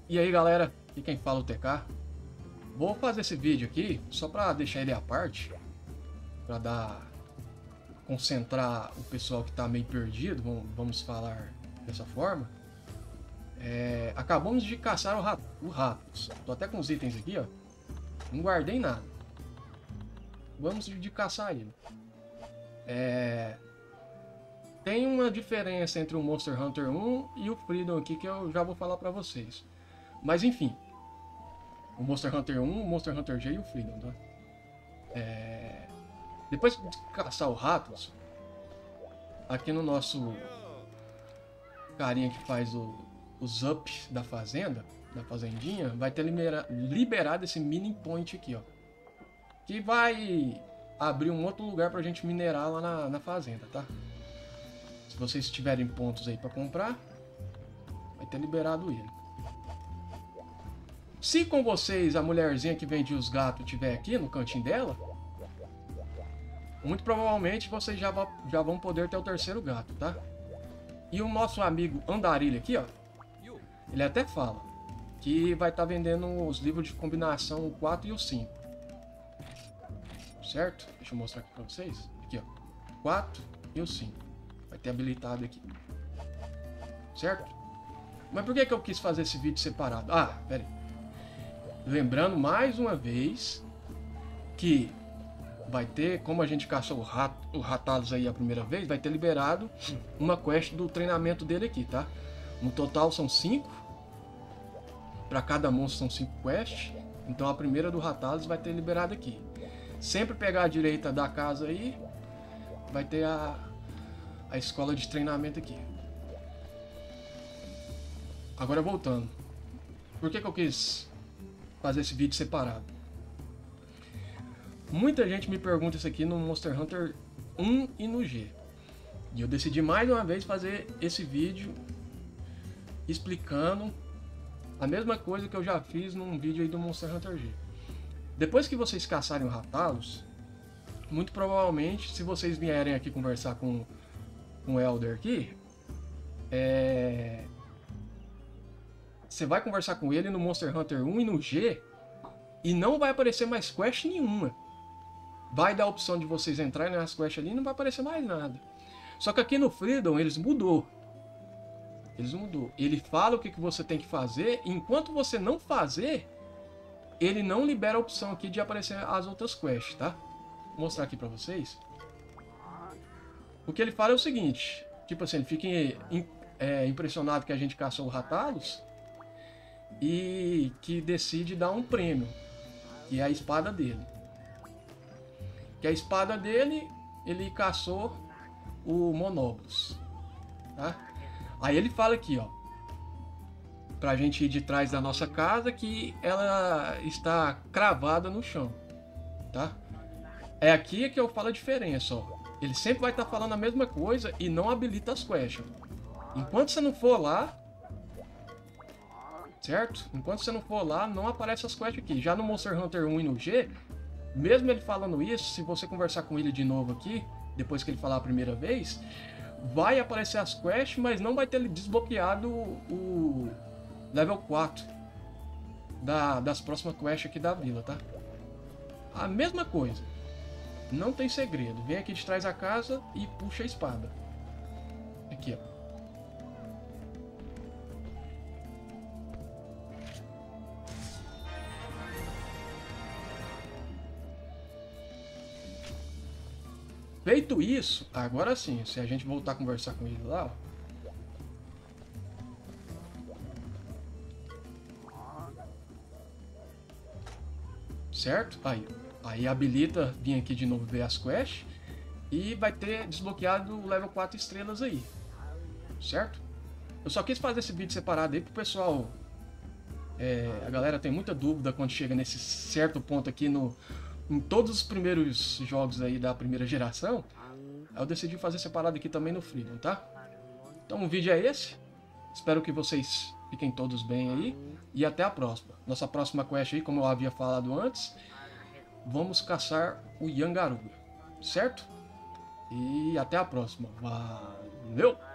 E aí galera, aqui quem fala é o TK. Vou fazer esse vídeo aqui só para deixar ele à parte, para concentrar o pessoal que está meio perdido, vamos falar dessa forma. Acabamos de caçar o rato. Tô até com os itens aqui, ó. Não guardei nada. Vamos de caçar ele. Tem uma diferença entre o Monster Hunter 1 e o Freedom aqui que eu já vou falar para vocês. Mas enfim, o Monster Hunter 1, o Monster Hunter G e o Freedom, tá? Depois de caçar o ratos, aqui no nosso carinha que faz os ups da fazenda, da fazendinha, vai ter liberado esse mining point aqui, ó. Que vai abrir um outro lugar pra gente minerar lá na fazenda, tá? Se vocês tiverem pontos aí pra comprar, vai ter liberado ele. Se com vocês a mulherzinha que vende os gatos estiver aqui no cantinho dela, muito provavelmente vocês já vão poder ter o terceiro gato, tá? E o nosso amigo Andarilho aqui, ó, ele até fala que vai estar vendendo os livros de combinação, o 4 e o 5. Certo? Deixa eu mostrar aqui pra vocês. Aqui, ó. 4 e o 5. Vai ter habilitado aqui. Certo? Mas por que eu quis fazer esse vídeo separado? Ah, pera aí. Lembrando mais uma vez que vai ter, como a gente caçou o Ratalos aí a primeira vez, vai ter liberado uma quest do treinamento dele aqui, tá? No total são 5. Para cada monstro são 5 quests. Então a primeira do Ratalos vai ter liberado aqui. Sempre pegar a direita da casa aí, vai ter a escola de treinamento aqui. Agora voltando. Por que eu quis fazer esse vídeo separado? Muita gente me pergunta isso aqui no Monster Hunter 1 e no G. E eu decidi mais uma vez fazer esse vídeo explicando a mesma coisa que eu já fiz num vídeo aí do Monster Hunter G. Depois que vocês caçarem o Ratalos, muito provavelmente, se vocês vierem aqui conversar com o Elder aqui, você vai conversar com ele no Monster Hunter 1 e no G, e não vai aparecer mais quest nenhuma. Vai dar a opção de vocês entrarem nas quests ali e não vai aparecer mais nada. Só que aqui no Freedom eles mudou. Ele fala o que você tem que fazer, e enquanto você não fazer, ele não libera a opção aqui de aparecer as outras quests, tá? Vou mostrar aqui pra vocês. O que ele fala é o seguinte, tipo assim, ele fica impressionado que a gente caçou o Ratalos e que decide dar um prêmio, que é a espada dele. Que a espada dele, ele caçou o Monoblos, tá? Aí ele fala aqui, ó, pra gente ir de trás da nossa casa, que ela está cravada no chão, tá? É aqui que eu falo a diferença, ó. Ele sempre vai estar falando a mesma coisa e não habilita as quests. Enquanto você não for lá, certo? Enquanto você não for lá, não aparece as quests aqui. Já no Monster Hunter 1 e no G, mesmo ele falando isso, se você conversar com ele de novo aqui, depois que ele falar a primeira vez, vai aparecer as quests, mas não vai ter desbloqueado o level 4 das próximas quests aqui da vila, tá? A mesma coisa. Não tem segredo. Vem aqui de trás da casa e puxa a espada. Aqui, ó. Feito isso, agora sim, se a gente voltar a conversar com ele lá, ó. Certo? Aí habilita vir aqui de novo ver as quests e vai ter desbloqueado o level 4 estrelas aí. Certo? Eu só quis fazer esse vídeo separado aí pro pessoal. A galera tem muita dúvida quando chega nesse certo ponto aqui em todos os primeiros jogos aí da primeira geração. Aí eu decidi fazer separado aqui também no Freedom, tá? Então o vídeo é esse. Espero que vocês fiquem todos bem aí. E até a próxima. Nossa próxima quest aí, como eu havia falado antes, vamos caçar o Yangaruga. Certo? E até a próxima. Valeu!